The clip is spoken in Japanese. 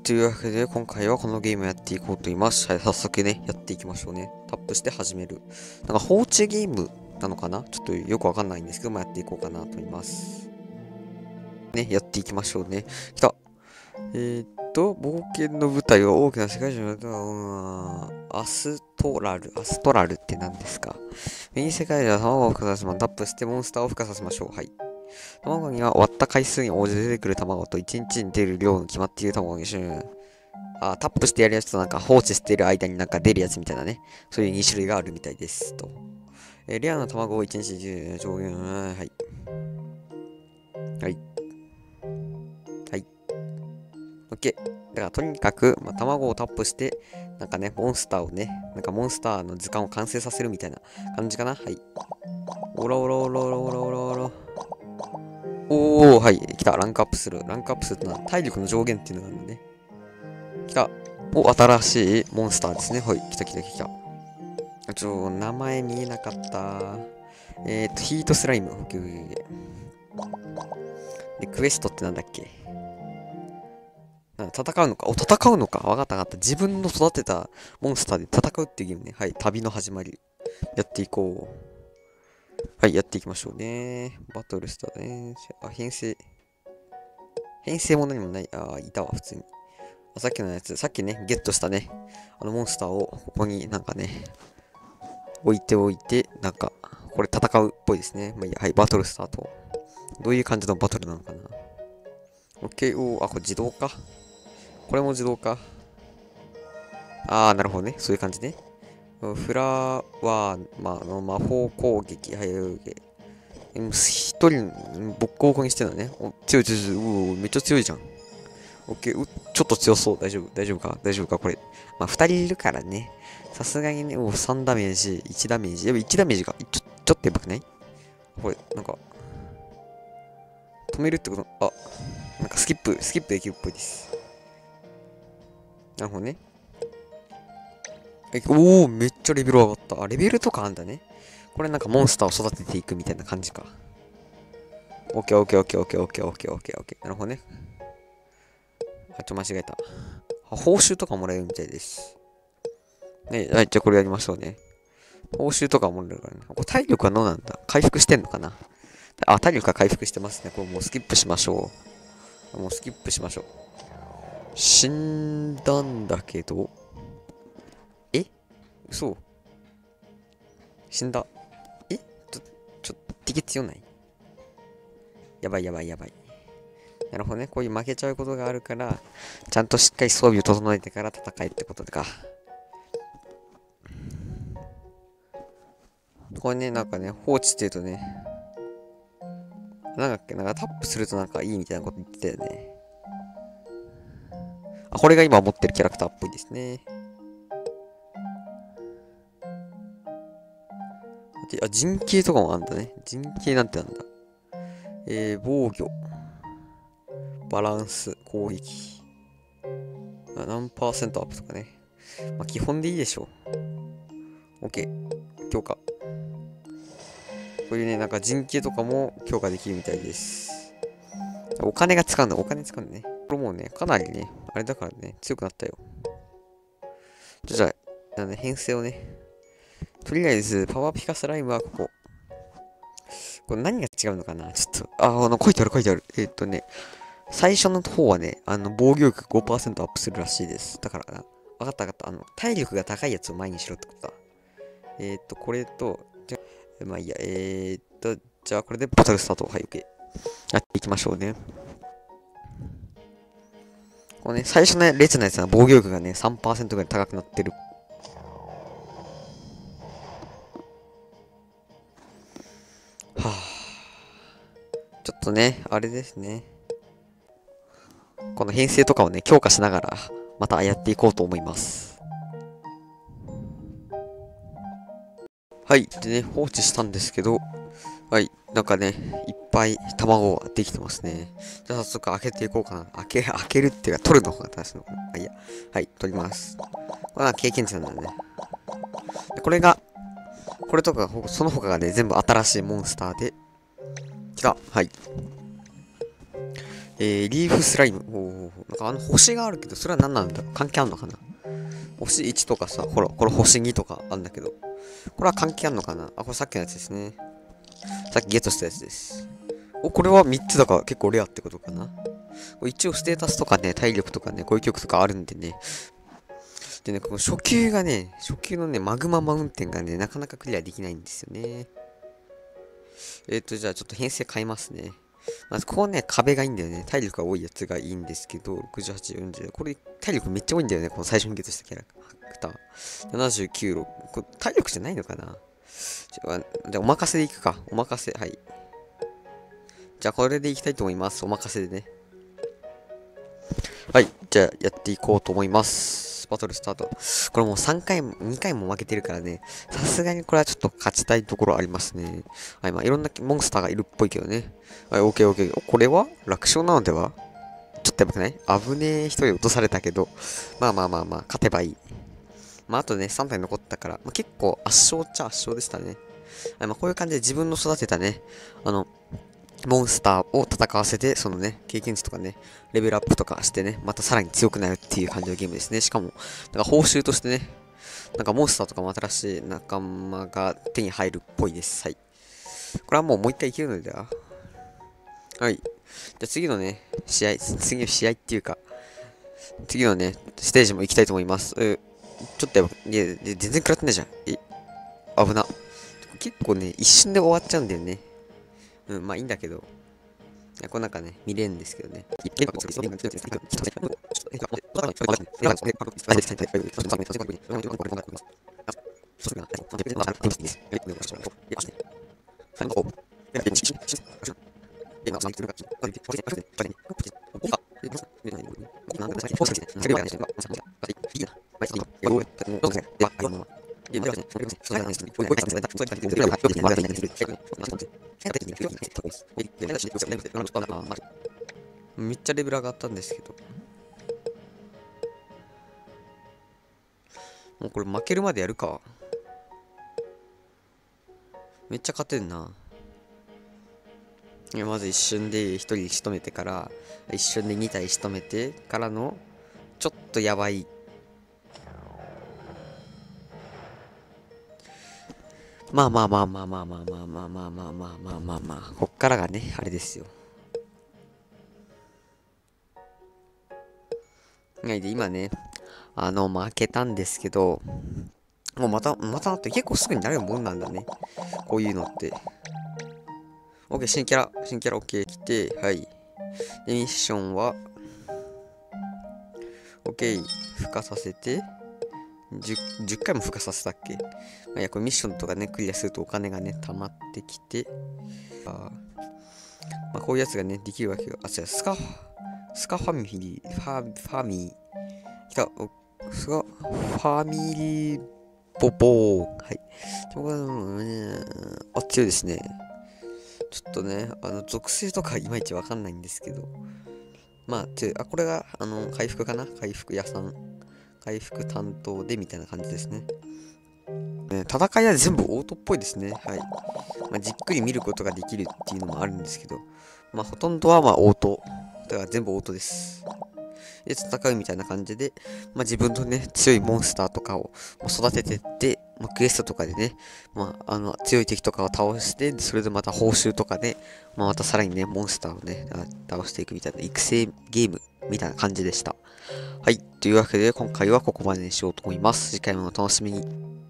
というわけで、今回はこのゲームをやっていこうと思います。はい、早速ね、やっていきましょうね。タップして始める。なんか放置ゲームなのかな、ちょっとよくわかんないんですけど、やっていこうかなと思います。ね、やっていきましょうね。来た。冒険の舞台は大きな世界中の、アストラルって何ですか？右世界では卵を孵化させます。タップしてモンスターを孵化させましょう。はい。卵には割った回数に応じて出てくる卵と1日に出る量の決まっている卵にタップしてやるやつとなんか放置してる間になんか出るやつみたいなね。そういう2種類があるみたいですと。レアな卵を1日10上限、はい。はい。はい。OK。だからとにかく、卵をタップして、なんかね、モンスターをね、なんかモンスターの図鑑を完成させるみたいな感じかな。はい。オラオラオラオラオラオラオラ。おー、はい。来た。ランクアップする。ランクアップするとな、体力の上限っていうのがあるんだね。来た。新しいモンスターですね。はい。来た来た来た。名前見えなかった。ヒートスライム。オッケーオッケーオッケー。で、クエストってなんだっけ？戦うのか？戦うのか？わかったわかった。自分の育てたモンスターで戦うっていうゲームね。はい。旅の始まり。やっていこう。はい。やっていきましょうね。バトルスターね。編成。編成も何もない。いたわ、普通に。さっきのやつ、さっきね、ゲットしたね、モンスターをここになんかね、置いておいて、なんか、これ戦うっぽいですね。まあいいや、はい、バトルスタート。どういう感じのバトルなのかな？ OK、これ自動か。これも自動か。なるほどね。そういう感じね。フラワー、魔法攻撃、はい、一人、ボッコボコにしてるのね。強い強い強い。めっちゃ強いじゃん。オッケー、ちょっと強そう。大丈夫かこれ。二人いるからね。さすがにね、3ダメージ、1ダメージ。やばい、1ダメージが。ちょっとやばくない？これ、なんか、止めるってこと、なんかスキップできるっぽいです。なるほどね。めっちゃレベル上がった。レベルとかあんだね。これなんかモンスターを育てていくみたいな感じか。オッケーオッケーオッケーオッケーオッケーオッケーオッケーオッケー。なるほどね。間違えた。報酬とかもらえるみたいです。ね、はい、じゃあこれやりましょうね。報酬とかもらえるからね。これ体力はどうなんだ？回復してんのかな？体力は回復してますね。これもうスキップしましょう。もうスキップしましょう。死んだんだけど、嘘。死んだ。え敵強ない？やばいやばいやばい。なるほどね。こういう負けちゃうことがあるから、ちゃんとしっかり装備を整えてから戦えってことか。これね、なんかね、放置してるとね、なんだっけ、なんかタップするとなんかいいみたいなこと言ってたよね。これが今持ってるキャラクターっぽいですね。陣形とかもあんだね。陣形なんてなんだ。防御、バランス、攻撃。何パーセントアップとかね。基本でいいでしょう。OK。強化。こういうね、なんか陣形とかも強化できるみたいです。お金が使うんだ、お金使うんだね。これもうね、かなりね、あれだからね、強くなったよ。じゃあ、編成をね、とりあえず、パワーピカスライムはここ。これ何が違うのかな、ちょっと。書いてある。最初の方はね、防御力 5% アップするらしいです。だからな、わかったわかった。体力が高いやつを前にしろってことだ。これと、まあいいや、じゃあこれでバトルスタート。はい、OK。やっていきましょうね。このね、最初の列のやつは防御力がね、3% ぐらい高くなってる。はぁ。ちょっとね、あれですね。この編成とかをね、強化しながら、またやっていこうと思います。はい。でね、放置したんですけど、はい。なんかね、いっぱい卵ができてますね。じゃあ早速開けていこうかな。開けるっていうか、取るの方が正しいのかな。いや。はい、取ります。これは経験値なんだね。でこれが、これとか、その他がね、全部新しいモンスターで、来た。はい。 リーフスライム。なんか星があるけど、それは何なんだろう、関係あんのかな。星1とかさ、ほら、これ星2とかあんだけど、これは関係あんのかな。これさっきのやつですね。さっきゲットしたやつです。これは3つだから結構レアってことかな。一応ステータスとかね、体力とかね、語彙力とかあるんでね。でね、この初級のね、マグママウンテンがね、なかなかクリアできないんですよね。じゃあちょっと編成変えますね。まずここね、壁がいいんだよね。体力が多いやつがいいんですけど、68、40。これ体力めっちゃ多いんだよね。この最初にゲットしたキャラクター。79、6。これ体力じゃないのかな。じゃあお任せでいくか。お任せ。はい。じゃあこれでいきたいと思います。お任せでね。はい。じゃあやっていこうと思います。バトルスタート。これもう3回も、2回も負けてるからね。さすがにこれはちょっと勝ちたいところありますね。はい。まあいろんなモンスターがいるっぽいけどね。はい。オッケーオッケー。これは楽勝なのでは。ちょっとやばくない？危ねえ人に落とされたけど。まあ、勝てばいい。まああとね、3体残ったから、まあ、結構圧勝っちゃ圧勝でしたね。はい。まあこういう感じで自分の育てたね、モンスターを戦わせて、そのね、経験値とかね、レベルアップとかしてね、またさらに強くなるっていう感じのゲームですね。しかも、なんか報酬としてね、なんかモンスターとかも新しい仲間が手に入るっぽいです。はい。これはもう一回いけるのでは。はい。じゃあ次のね、次の試合っていうか、次のね、ステージも行きたいと思います。ちょっとやば、全然食らってないじゃん。危な。結構ね、一瞬で終わっちゃうんだよね。まあいいんだけど。これなんかね、見れるんですけどね。めっちゃレベル上がったんですけど。もうこれ負けるまでやるか。めっちゃ勝てんな。まず一瞬で1人仕留めてから、一瞬で2体仕留めてからの、ちょっとやばい。まあ、こっからがね、あれですよ。はい、で、今ね、負けたんですけど、もうまたなって結構すぐになるもんなんだね。こういうのって。OK、新キャラ OK 来て、はい。で、ミッションは、OK、孵化させて、10回も孵化させたっけ。いや、これミッションとかね、クリアするとお金がね、溜まってきて、こういうやつがね、できるわけよ。違う、スカファミリー、ファミスカファミリーボボー。はい。強いですね。ちょっとね、属性とかいまいちわかんないんですけど。まあ、これが、回復かな、回復屋さん。回復担当でみたいな感じですね。戦いは全部オートっぽいですね。はい。じっくり見ることができるっていうのもあるんですけど、ほとんどはオート。だから全部オートです。で、戦うみたいな感じで、自分のね、強いモンスターとかを育ててって、クエストとかでね、強い敵とかを倒して、それでまた報酬とかで、またさらにね、モンスターをね、倒していくみたいな育成ゲームみたいな感じでした。はい。というわけで、今回はここまでにしようと思います。次回もお楽しみに。